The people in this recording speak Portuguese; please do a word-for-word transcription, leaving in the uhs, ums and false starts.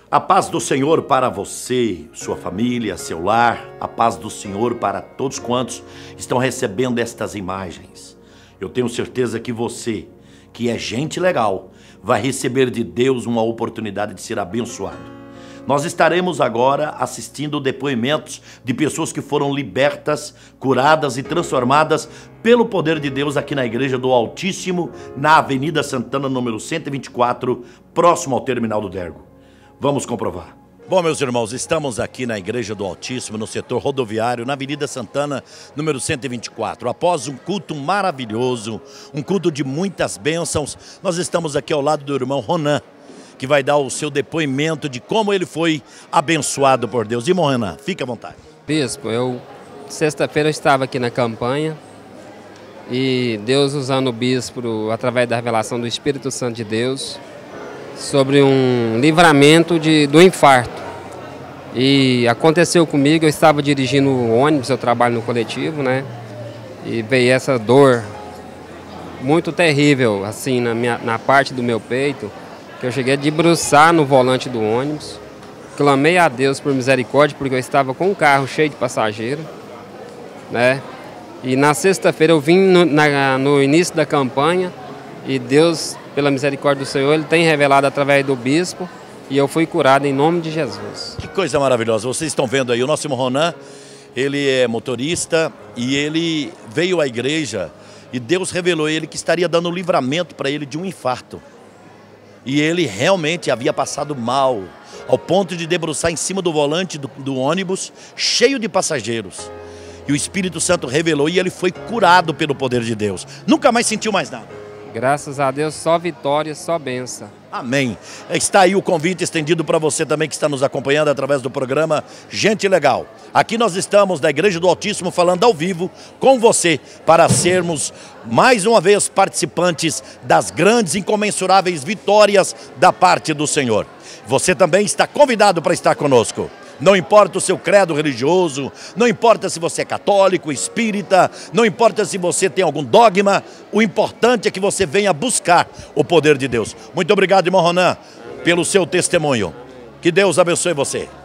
A paz do Senhor para você, sua família, seu lar, a paz do Senhor para todos quantos estão recebendo estas imagens. Eu tenho certeza que você, que é gente legal, vai receber de Deus uma oportunidade de ser abençoado. Nós estaremos agora assistindo depoimentos de pessoas que foram libertas, curadas e transformadas pelo poder de Deus aqui na Igreja do Altíssimo, na Avenida Santana, número cento e vinte e quatro, próximo ao Terminal do Dergo. Vamos comprovar. Bom, meus irmãos, estamos aqui na Igreja do Altíssimo, no setor rodoviário, na Avenida Santana, número cento e vinte e quatro. Após um culto maravilhoso, um culto de muitas bênçãos, nós estamos aqui ao lado do irmão Ronan, que vai dar o seu depoimento de como ele foi abençoado por Deus. Irmão Ronan, fique à vontade. Bispo, eu, sexta-feira eu estava aqui na campanha e Deus usando o bispo através da revelação do Espírito Santo de Deus, sobre um livramento de, do infarto. E aconteceu comigo, eu estava dirigindo o ônibus, eu trabalho no coletivo, né? E veio essa dor muito terrível, assim, na, minha, na parte do meu peito, que eu cheguei a debruçar no volante do ônibus. Clamei a Deus por misericórdia, porque eu estava com um carro cheio de passageiro, né? E na sexta-feira eu vim no, na, no início da campanha, e Deus, pela misericórdia do Senhor, Ele tem revelado através do bispo e eu fui curado em nome de Jesus. Que coisa maravilhosa. Vocês estão vendo aí, o nosso irmão Ronan, ele é motorista e ele veio à igreja e Deus revelou a ele que estaria dando livramento para ele de um infarto. E ele realmente havia passado mal, ao ponto de debruçar em cima do volante do, do ônibus, cheio de passageiros. E o Espírito Santo revelou e ele foi curado pelo poder de Deus. Nunca mais sentiu mais nada. Graças a Deus, só vitória, só bênção. Amém. Está aí o convite estendido para você também que está nos acompanhando através do programa Gente Legal. Aqui nós estamos da Igreja do Altíssimo falando ao vivo com você para sermos mais uma vez participantes das grandes incomensuráveis vitórias da parte do Senhor. Você também está convidado para estar conosco. Não importa o seu credo religioso, não importa se você é católico, espírita, não importa se você tem algum dogma, o importante é que você venha buscar o poder de Deus. Muito obrigado, irmão Ronan, pelo seu testemunho. Que Deus abençoe você.